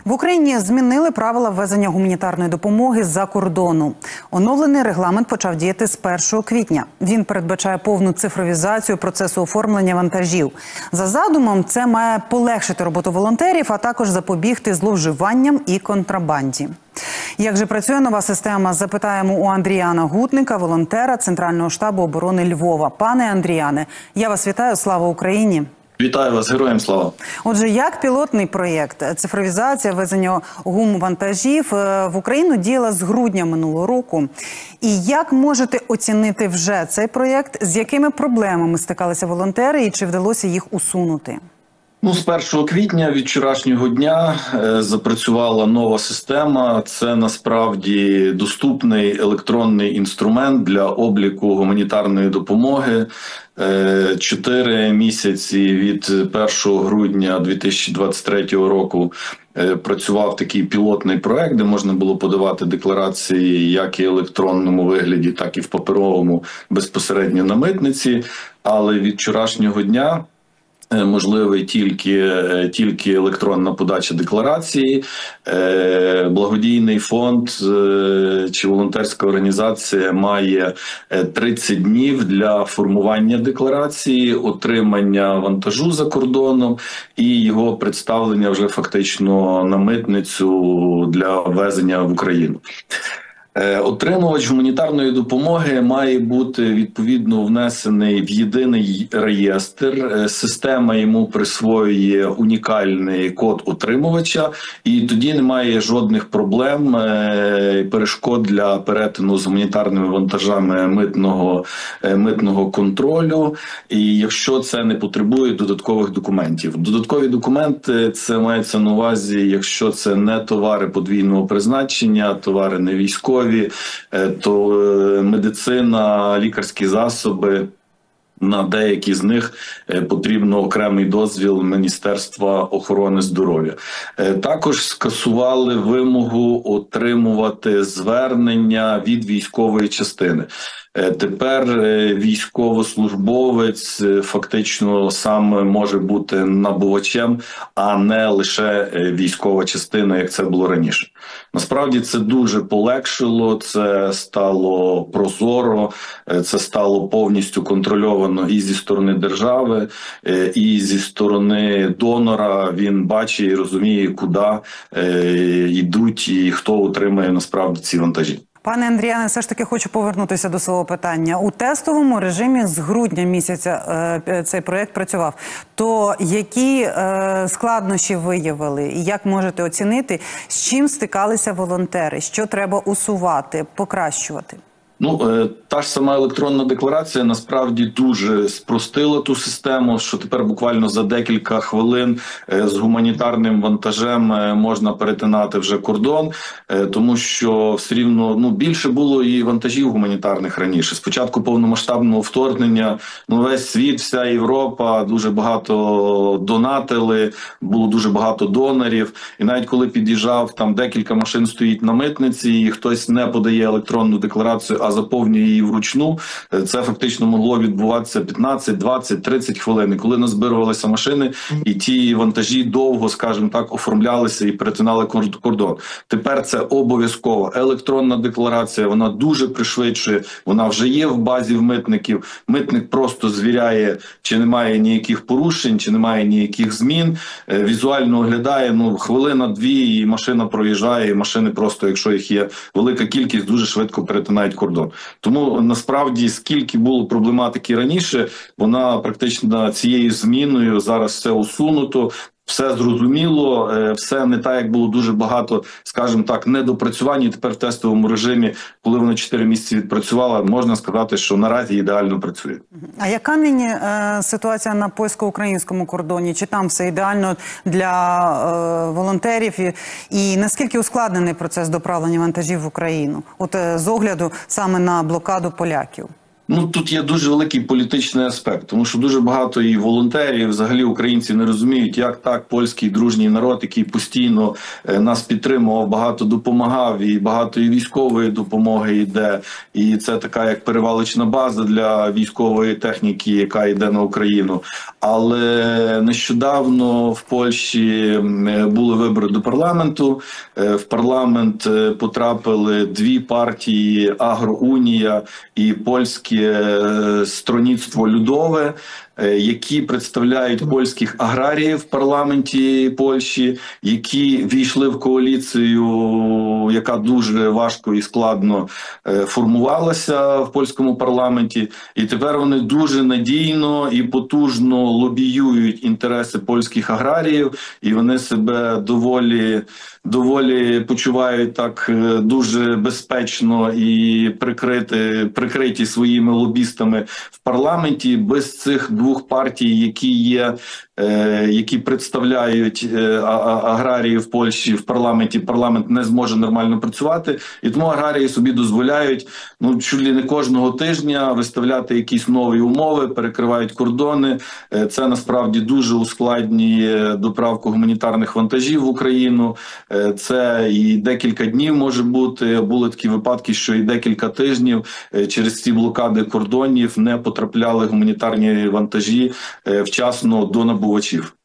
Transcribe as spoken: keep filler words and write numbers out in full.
В Україні змінили правила ввезення гуманітарної допомоги з-за кордону. Оновлений регламент почав діяти з першого квітня. Він передбачає повну цифровізацію процесу оформлення вантажів. За задумом, це має полегшити роботу волонтерів, а також запобігти зловживанням і контрабанді. Як же працює нова система, запитаємо у Андріана Гутника, волонтера Центрального штабу оборони Львова. Пане Андріане, я вас вітаю. Слава Україні! Вітаю вас, героям слава! Отже, як пілотний проєкт цифровізація везення гумвантажів в Україну діяла з грудня минулого року? І як можете оцінити вже цей проєкт? З якими проблемами стикалися волонтери і чи вдалося їх усунути? Ну, з першого квітня від вчорашнього дня е, запрацювала нова система. Це насправді доступний електронний інструмент для обліку гуманітарної допомоги. Е, Чотири місяці від першого грудня дві тисячі двадцять третього року е, працював такий пілотний проект, де можна було подавати декларації як і в електронному вигляді, так і в паперовому безпосередньо на митниці. Але від вчорашнього дня можливий тільки, тільки електронна подача декларації. Благодійний фонд чи волонтерська організація має тридцять днів для формування декларації, отримання вантажу за кордоном і його представлення вже фактично на митницю для ввезення в Україну. Отримувач гуманітарної допомоги має бути відповідно внесений в єдиний реєстр. Система йому присвоює унікальний код отримувача, і тоді немає жодних проблем, перешкод для перетину з гуманітарними вантажами митного, митного контролю, і якщо це не потребує додаткових документів. Додаткові документи – це мається на увазі, якщо це не товари подвійного призначення, товари не військові, то медицина, лікарські засоби, на деякі з них потрібно окремий дозвіл Міністерства охорони здоров'я. Також скасували вимогу отримувати звернення від військової частини. Тепер військовослужбовець фактично сам може бути набувачем, а не лише військова частина, як це було раніше. Насправді це дуже полегшило, це стало прозоро, це стало повністю контрольовано і зі сторони держави, і зі сторони донора. Він бачить і розуміє, куди йдуть і хто отримає насправді ці вантажі. Пане Андріане, все ж таки хочу повернутися до свого питання. У тестовому режимі з грудня місяця е, цей проєкт працював. То які е, складнощі виявили? І як можете оцінити, з чим стикалися волонтери? Що треба усувати, покращувати? Ну, та ж сама електронна декларація насправді дуже спростила ту систему, що тепер буквально за декілька хвилин з гуманітарним вантажем можна перетинати вже кордон, тому що все рівно ну, більше було і вантажів гуманітарних раніше. Спочатку повномасштабного вторгнення, ну, весь світ, вся Європа дуже багато донатили, було дуже багато донорів, і навіть коли під'їжджав, там декілька машин стоїть на митниці, і хтось не подає електронну декларацію, а заповнює її вручну, це фактично могло відбуватися п'ятнадцять, двадцять, тридцять хвилин. І коли назбирувалися машини, і ті вантажі довго, скажімо так, оформлялися і перетинали кордон. Тепер це обов'язково. Електронна декларація, вона дуже пришвидшує, вона вже є в базі в митників. Митник просто звіряє, чи немає ніяких порушень, чи немає ніяких змін. Візуально оглядає, ну, хвилина-дві, і машина проїжджає, і машини просто, якщо їх є велика кількість, дуже швидко перетинають кордон. Тому насправді скільки було проблематики раніше, вона практично цією зміною зараз все усунуто, все зрозуміло, все не так, як було дуже багато, скажімо так, недопрацювань. І тепер в тестовому режимі, коли вона чотири місяці відпрацювала, можна сказати, що наразі ідеально працює. А яка нині е, ситуація на польсько-українському кордоні? Чи там все ідеально для е, волонтерів? І, і наскільки ускладнений процес доправлення вантажів в Україну? От е, з огляду саме на блокаду поляків. Ну, тут є дуже великий політичний аспект, тому що дуже багато і волонтерів, і взагалі українці не розуміють, як так польський дружній народ, який постійно е, нас підтримував, багато допомагав, і багато і військової допомоги йде, і це така як перевалочна база для військової техніки, яка йде на Україну. Але нещодавно в Польщі були вибори до парламенту, е, в парламент е, потрапили дві партії «Агроунія» і польське «Строніцтво Людове», які представляють польських аграріїв в парламенті Польщі, які війшли в коаліцію, яка дуже важко і складно формувалася в польському парламенті. І тепер вони дуже надійно і потужно лобіюють інтереси польських аграріїв, і вони себе доволі доволі почувають так дуже безпечно і прикрити, прикриті своїми лобістами в парламенті. Без цих двох партій, які є, е, які представляють е, аграрії в Польщі в парламенті, парламент не зможе нормально працювати. І тому аграрії собі дозволяють, ну, чуть ли не кожного тижня виставляти якісь нові умови, перекривають кордони. Е, це насправді дуже ускладнює доправку гуманітарних вантажів в Україну. Це і декілька днів може бути. Були такі випадки, що і декілька тижнів через ці блокади кордонів не потрапляли гуманітарні вантажі вчасно до набувачів.